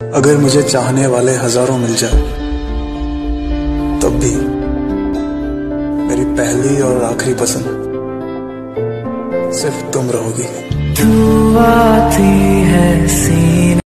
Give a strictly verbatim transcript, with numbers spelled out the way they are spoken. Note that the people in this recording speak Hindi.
अगर मुझे चाहने वाले हजारों मिल जाए तब भी मेरी पहली और आखिरी पसंद सिर्फ तुम रहोगी। तू आती है सीने